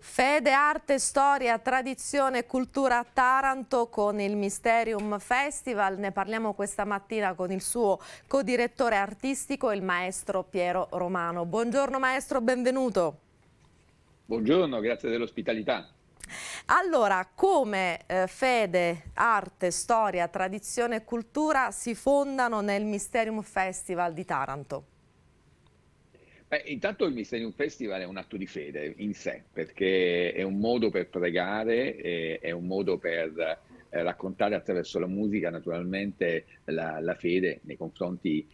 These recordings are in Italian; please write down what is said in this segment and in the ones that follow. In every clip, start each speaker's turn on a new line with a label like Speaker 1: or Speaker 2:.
Speaker 1: Fede, arte, storia, tradizione e cultura a Taranto con il Mysterium Festival. Ne parliamo questa mattina con il suo codirettore artistico, il maestro Piero Romano. Buongiorno maestro, benvenuto.
Speaker 2: Buongiorno, grazie dell'ospitalità.
Speaker 1: Allora, come fede, arte, storia, tradizione e cultura si fondano nel Mysterium Festival di Taranto?
Speaker 2: Intanto il Mysterium Festival è un atto di fede in sé, perché è un modo per pregare, è un modo per raccontare attraverso la musica naturalmente la fede nei confronti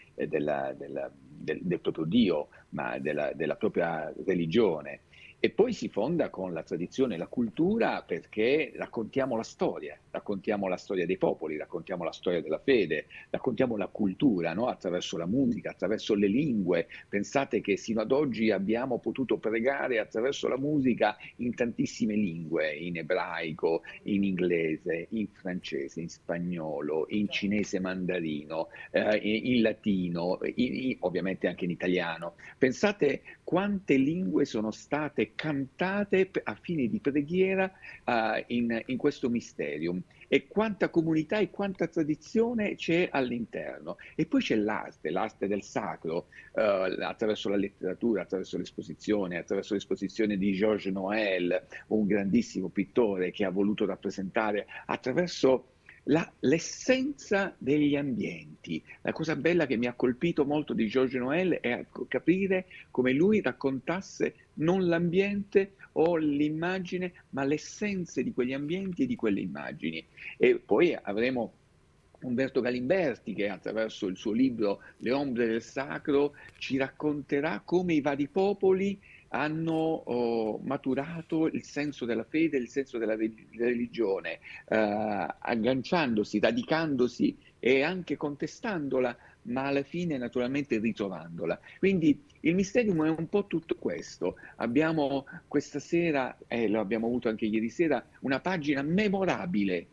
Speaker 2: del proprio Dio, ma della propria religione. E poi si fonda con la tradizione e la cultura perché raccontiamo la storia dei popoli, raccontiamo la storia della fede, raccontiamo la cultura, no? Attraverso la musica, attraverso le lingue. Pensate che sino ad oggi abbiamo potuto pregare attraverso la musica in tantissime lingue, in ebraico, in inglese, in francese, in spagnolo, in cinese mandarino, in latino, ovviamente anche in italiano. Pensate quante lingue sono state cantate a fine di preghiera in questo Mysterium e quanta comunità e quanta tradizione c'è all'interno. E poi c'è l'arte del sacro, attraverso la letteratura, attraverso l'esposizione di Georges Noël, un grandissimo pittore che ha voluto rappresentare attraverso l'essenza degli ambienti. La cosa bella che mi ha colpito molto di Georges Noël è capire come lui raccontasse non l'ambiente o l'immagine, ma l'essenza di quegli ambienti e di quelle immagini. E poi avremo Umberto Galimberti che attraverso il suo libro Le ombre del sacro ci racconterà come i vari popoli hanno maturato il senso della fede, il senso della religione, agganciandosi, radicandosi e anche contestandola, ma alla fine naturalmente ritrovandola. Quindi il Mysterium è un po' tutto questo. Abbiamo questa sera, e lo abbiamo avuto anche ieri sera, una pagina memorabile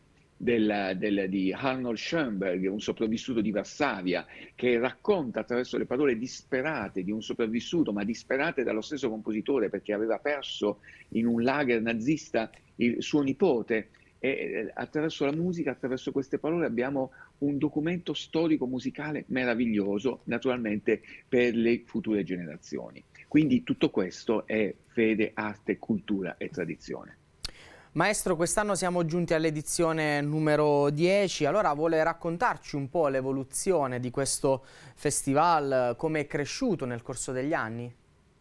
Speaker 2: di Arnold Schoenberg, un sopravvissuto di Varsavia, che racconta attraverso le parole disperate di un sopravvissuto, ma disperate dallo stesso compositore perché aveva perso in un lager nazista il suo nipote. E attraverso la musica, attraverso queste parole abbiamo un documento storico musicale meraviglioso, naturalmente per le future generazioni. Quindi tutto questo è fede, arte, cultura e tradizione.
Speaker 3: Maestro, quest'anno siamo giunti all'edizione numero 10, allora vuole raccontarci un po' l'evoluzione di questo festival, come è cresciuto nel corso degli anni?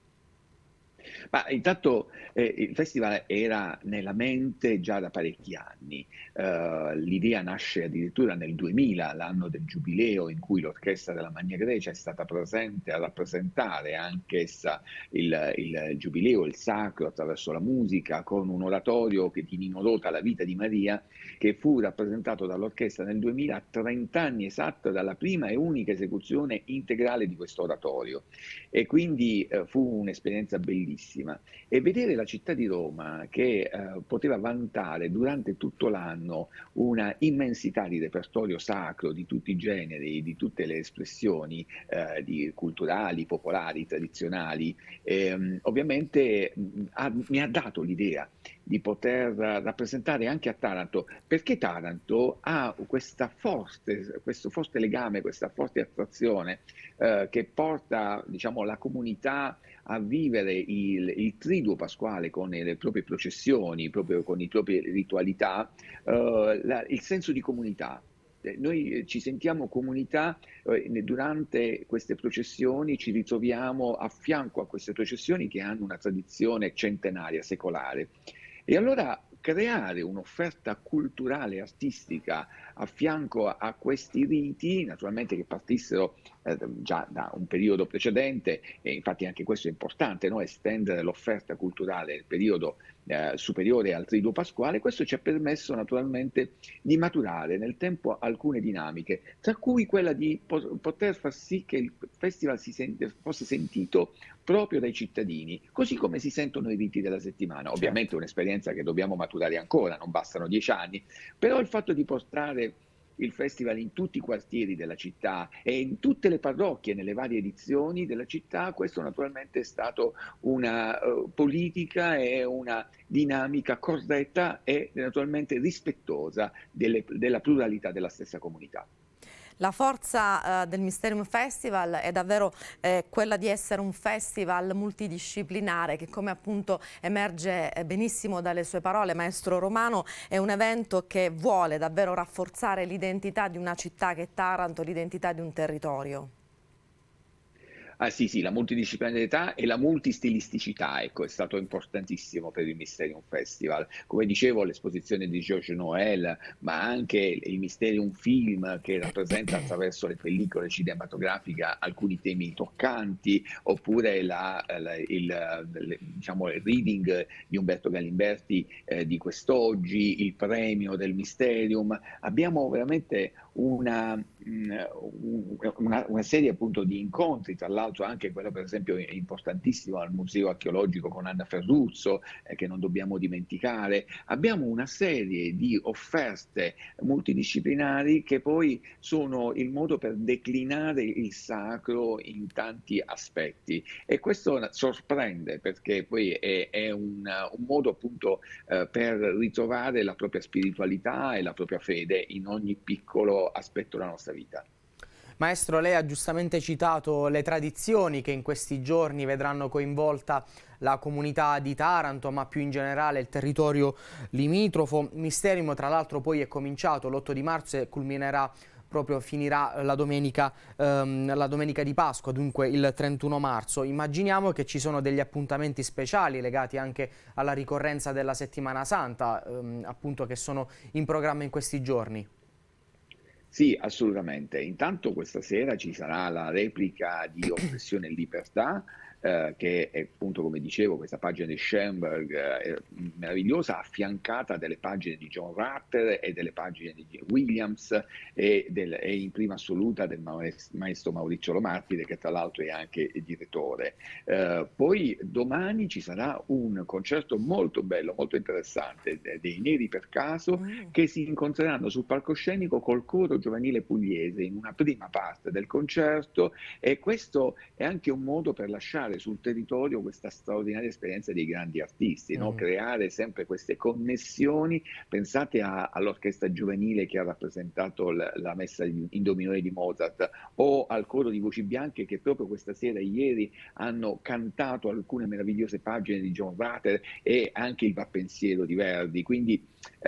Speaker 2: Ma intanto il festival era nella mente già da parecchi anni. L'idea nasce addirittura nel 2000, l'anno del giubileo, in cui l'Orchestra della Magna Grecia è stata presente a rappresentare anch'essa il giubileo, il sacro, attraverso la musica, con un oratorio che di Nino Rota, La vita di Maria, che fu rappresentato dall'orchestra nel 2000, a 30 anni esatto dalla prima e unica esecuzione integrale di questo oratorio. E quindi fu un'esperienza bellissima. E vedere la città di Roma che poteva vantare durante tutto l'anno una immensità di repertorio sacro di tutti i generi, di tutte le espressioni culturali, popolari, tradizionali, ovviamente mi ha dato l'idea di poter rappresentare anche a Taranto, perché Taranto ha questo forte legame, questa forte attrazione che porta, diciamo, la comunità a vivere il triduo pasquale con le proprie processioni, proprio con le proprie ritualità, il senso di comunità. Noi ci sentiamo comunità durante queste processioni, ci ritroviamo a fianco a queste processioni che hanno una tradizione centenaria, secolare. E allora creare un'offerta culturale e artistica a fianco a questi riti, naturalmente che partissero già da un periodo precedente, e infatti anche questo è importante, no? Estendere l'offerta culturale nel periodo superiore al triduo pasquale, questo ci ha permesso naturalmente di maturare nel tempo alcune dinamiche, tra cui quella di poter far sì che il festival fosse sentito proprio dai cittadini, così come si sentono i riti della settimana. Ovviamente
Speaker 3: Certo.
Speaker 2: è un'esperienza che dobbiamo maturare ancora, non bastano 10 anni, però il fatto di portare il festival in tutti i quartieri della città e in tutte le parrocchie, nelle varie edizioni della città. Questo naturalmente è stato una politica e una dinamica corretta e naturalmente rispettosa della pluralità della stessa comunità.
Speaker 1: La forza del Mysterium Festival è davvero quella di essere un festival multidisciplinare che, come appunto emerge benissimo dalle sue parole, maestro Romano, è un evento che vuole davvero rafforzare l'identità di una città che è Taranto, l'identità di un territorio.
Speaker 2: Ah sì, sì, la multidisciplinarietà e la multistilisticità, ecco, è stato importantissimo per il Mysterium Festival. Come dicevo, l'esposizione di Georges Noël, ma anche il Mysterium Film che rappresenta attraverso le pellicole cinematografiche alcuni temi toccanti, oppure diciamo, il reading di Umberto Galimberti di quest'oggi, il premio del Mysterium. Abbiamo veramente una serie appunto di incontri, tra l'altro anche quello per esempio importantissimo al Museo Archeologico con Anna Ferruzzo, che non dobbiamo dimenticare. Abbiamo una serie di offerte multidisciplinari che poi sono il modo per declinare il sacro in tanti aspetti, e questo sorprende perché poi è un modo appunto per ritrovare la propria spiritualità e la propria fede in ogni piccolo aspetto della nostra vita.
Speaker 3: Maestro, lei ha giustamente citato le tradizioni che in questi giorni vedranno coinvolta la comunità di Taranto, ma più in generale il territorio limitrofo. Mysterium, tra l'altro, poi è cominciato l'8 di marzo e culminerà finirà la domenica di Pasqua, dunque il 31 marzo. Immaginiamo che ci sono degli appuntamenti speciali legati anche alla ricorrenza della Settimana Santa, appunto, che sono in programma in questi giorni.
Speaker 2: Sì, assolutamente. Intanto questa sera ci sarà la replica di Oppressione e Libertà, che è appunto, come dicevo, questa pagina di Schoenberg meravigliosa, affiancata dalle pagine di John Rutter e delle pagine di Williams e in prima assoluta del maestro Maurizio Lomartire, che tra l'altro è anche il direttore. Poi domani ci sarà un concerto molto bello, molto interessante, dei Neri per Caso, che si incontreranno sul palcoscenico col coro giovanile pugliese in una prima parte del concerto, e questo è anche un modo per lasciare sul territorio questa straordinaria esperienza dei grandi artisti, no? Creare sempre queste connessioni. Pensate all'orchestra giovanile che ha rappresentato la messa in do minore di Mozart, o al coro di Voci Bianche che proprio questa sera e ieri hanno cantato alcune meravigliose pagine di John Rutter e anche il Va Pensiero di Verdi. Quindi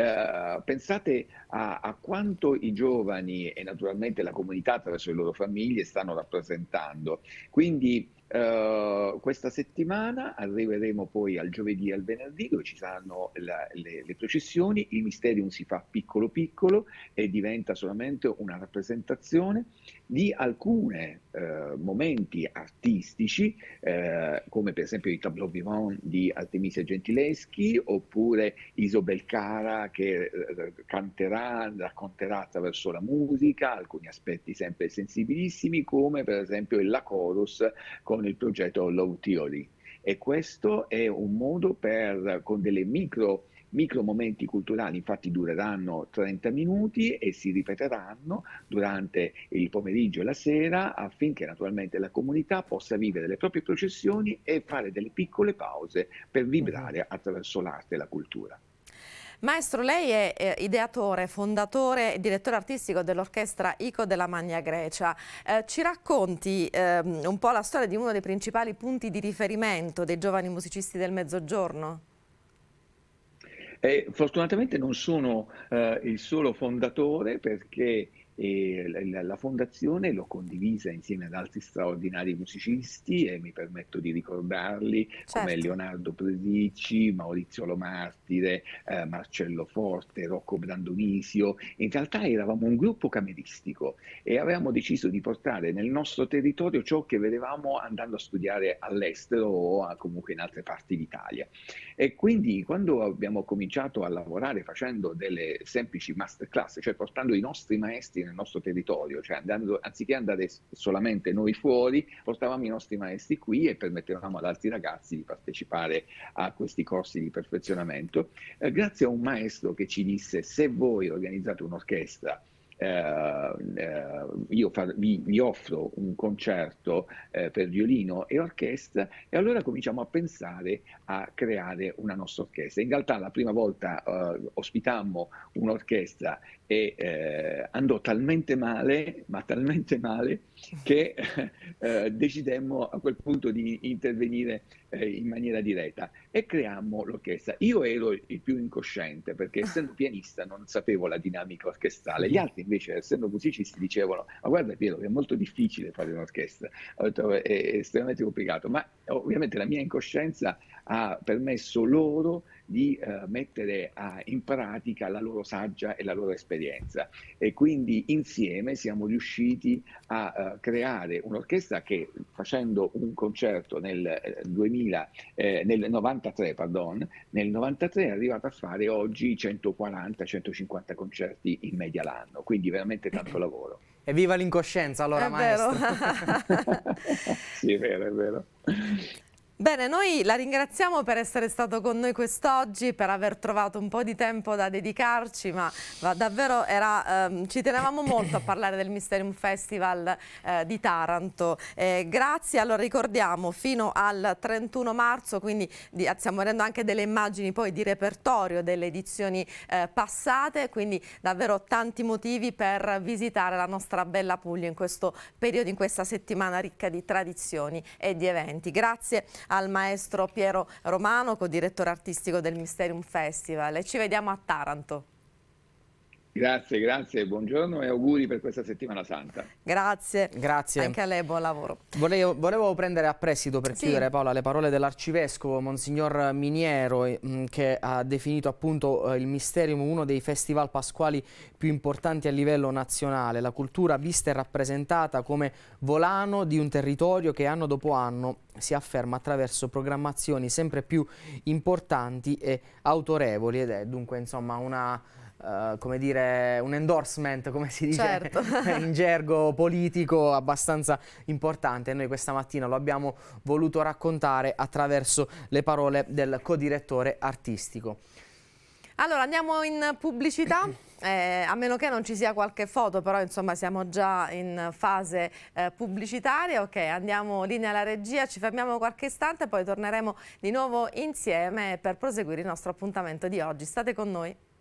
Speaker 2: pensate a quanto i giovani e naturalmente la comunità attraverso le loro famiglie stanno rappresentando. Quindi questa settimana arriveremo poi al giovedì e al venerdì, dove ci saranno le processioni. Il Mysterium si fa piccolo piccolo e diventa solamente una rappresentazione di alcuni momenti artistici, come per esempio i Tableau Vivant di Artemisia Gentileschi, oppure Isobel Cara che canterà, racconterà attraverso la musica alcuni aspetti sempre sensibilissimi, come per esempio il La Chorus con il progetto Love Theory. E questo è un modo con delle micro momenti culturali, infatti dureranno 30 minuti e si ripeteranno durante il pomeriggio e la sera, affinché naturalmente la comunità possa vivere le proprie processioni e fare delle piccole pause per vibrare attraverso l'arte e la cultura.
Speaker 1: Maestro, lei è ideatore, fondatore e direttore artistico dell'orchestra ICO della Magna Grecia. Ci racconti un po' la storia di uno dei principali punti di riferimento dei giovani musicisti del Mezzogiorno?
Speaker 2: Fortunatamente non sono il solo fondatore, perché la fondazione l'ho condivisa insieme ad altri straordinari musicisti, e mi permetto di ricordarli, come
Speaker 1: Certo.
Speaker 2: Leonardo Presicci, Maurizio Lomartire, Marcello Forte, Rocco Brandonisio. In realtà eravamo un gruppo cameristico e avevamo deciso di portare nel nostro territorio ciò che vedevamo andando a studiare all'estero o comunque in altre parti d'Italia. E quindi quando abbiamo cominciato a lavorare facendo delle semplici masterclass, cioè portando i nostri maestri nel nostro territorio, cioè anziché andare solamente noi fuori, portavamo i nostri maestri qui e permettevamo ad altri ragazzi di partecipare a questi corsi di perfezionamento, grazie a un maestro che ci disse: se voi organizzate un'orchestra io vi offro un concerto per violino e orchestra, e allora cominciamo a pensare a creare una nostra orchestra. In realtà la prima volta ospitammo un'orchestra e andò talmente male, ma talmente male, che decidemmo a quel punto di intervenire in maniera diretta e creammo l'orchestra. Io ero il più incosciente perché, essendo pianista, non sapevo la dinamica orchestrale. Gli altri invece, essendo musicisti, dicevano: ma guarda Piero, è molto difficile fare un'orchestra, è estremamente complicato, ma ovviamente la mia incoscienza ha permesso loro di mettere in pratica la loro saggia e la loro esperienza, e quindi insieme siamo riusciti a creare un'orchestra che, facendo un concerto nel 93, nel 93 è arrivata a fare oggi 140-150 concerti in media l'anno, quindi veramente tanto lavoro.
Speaker 3: Evviva l'incoscienza allora, maestro!
Speaker 2: Sì, è vero, è vero.
Speaker 1: Bene, noi la ringraziamo per essere stato con noi quest'oggi, per aver trovato un po' di tempo da dedicarci, ma davvero ci tenevamo molto a parlare del Mysterium Festival di Taranto. Grazie, allora ricordiamo fino al 31 marzo, quindi stiamo vedendo anche delle immagini poi di repertorio delle edizioni passate, quindi davvero tanti motivi per visitare la nostra bella Puglia in questo periodo, in questa settimana ricca di tradizioni e di eventi. Grazie al maestro Piero Romano, co-direttore artistico del Mysterium Festival, e ci vediamo a Taranto.
Speaker 2: Grazie, grazie, buongiorno e auguri per questa settimana santa.
Speaker 1: Grazie.
Speaker 3: Grazie.
Speaker 1: Anche a lei buon lavoro.
Speaker 3: Volevo prendere a prestito, per chiudere, Paola, le parole dell'arcivescovo Monsignor Miniero, che ha definito appunto il Mysterium uno dei festival pasquali più importanti a livello nazionale. La cultura vista e rappresentata come volano di un territorio che anno dopo anno si afferma attraverso programmazioni sempre più importanti e autorevoli, ed è dunque insomma come dire, un endorsement, come si dice, certo, in gergo politico, abbastanza importante. Noi questa mattina lo abbiamo voluto raccontare attraverso le parole del co-direttore artistico.
Speaker 1: Allora andiamo in pubblicità, a meno che non ci sia qualche foto, però insomma siamo già in fase pubblicitaria. Ok, andiamo linea alla regia, ci fermiamo qualche istante, poi torneremo di nuovo insieme per proseguire il nostro appuntamento di oggi. State con noi.